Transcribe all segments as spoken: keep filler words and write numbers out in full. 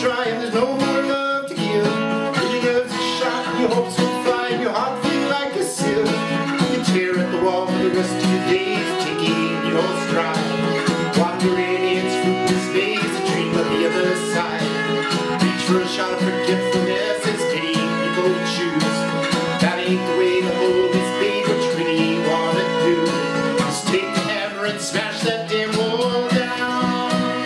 dry and there's no more love to give. Your nerves are shot and your hopes will fly and your heart feel like a sieve. You tear at the wall for the rest of your days, taking your stride, wandering its fruitless maze, a dream of the other side. Reach for a shot of forgetfulness as many people choose. That ain't the way to hold this babe. What you really wanna do is take the hammer and smash that damn wall down.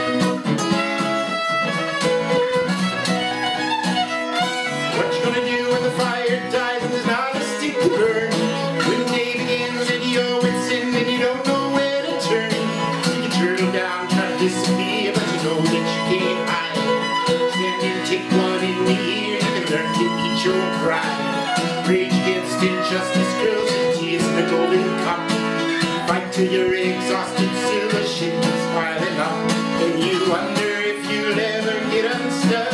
What you gonna do when the fire dies and there's not a stick to burn? When the day begins and you're wit's end and you don't know where to turn. You can turtle down, try to disappear, but you know that you can't hide. Stand and take one in the ear, you can learn to eat your pride. Rage against injustice, girls and tears in the golden cup. Fight till you're exhausted, silver shit is piling up. And you wonder if you'll ever get unstuck.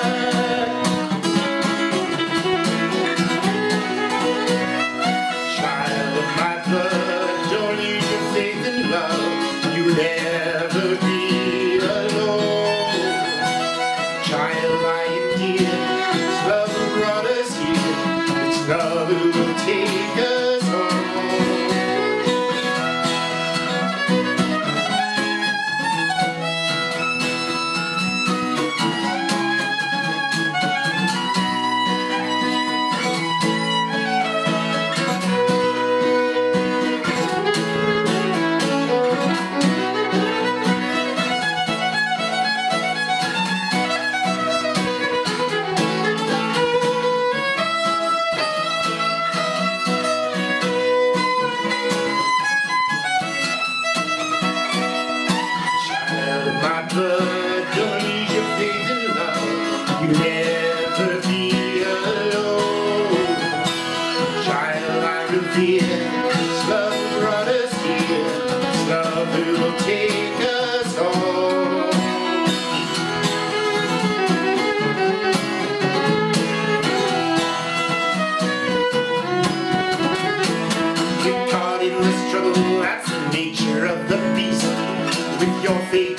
Child of my blood, don't lose your faith in love. You'll never be alone. Child, I am dear, it's love who brought us here. It's love who will take us home. My blood, don't lose your faith in love. You'll never be alone. Child, I revere. It's love who brought us here. It's love who will take us home. Get caught in the struggle, that's the nature of the beast. With your faith